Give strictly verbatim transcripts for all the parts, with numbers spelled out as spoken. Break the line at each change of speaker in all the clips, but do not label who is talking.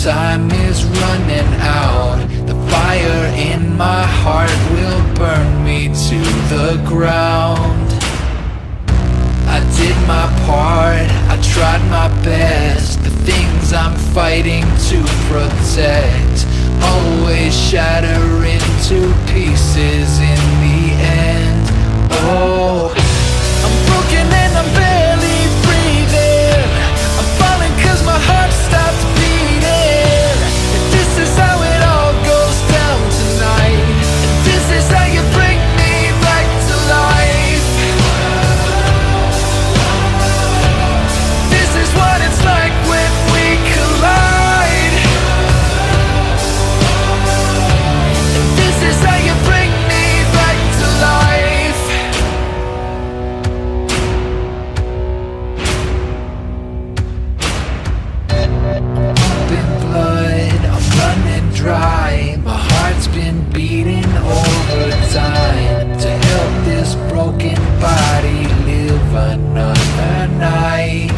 time is running out. The fire in my heart will burn me to the ground. I did my part, I tried my best. The things I'm fighting to protect always shatter into pieces in the end. Oh, I'm broken and I'm barely breathing. I'm falling cause my heart stopped beating. And this is how it all goes down tonight. And this is how you bring me back to life. This is what it's like when we collide. And this is how you bring me back to life. Pumping blood, I'm running dry. My heart's been beating overtime to help this broken body live another night.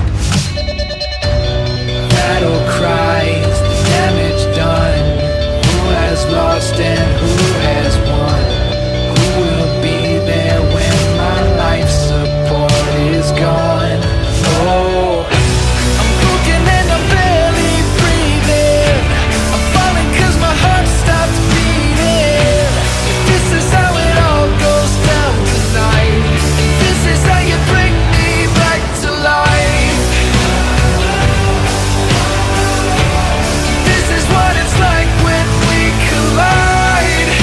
Battle cries, the damage done. Who has lost and who has won? Who will be there when my life support is gone? Oh, I'm broken and I'm barely breathing. I'm falling cause my heart stopped beating. This is how it all goes down tonight. This is how you bring me back to life. This is what it's like when we collide.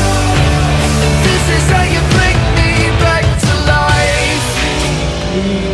This is how you bring me back to life.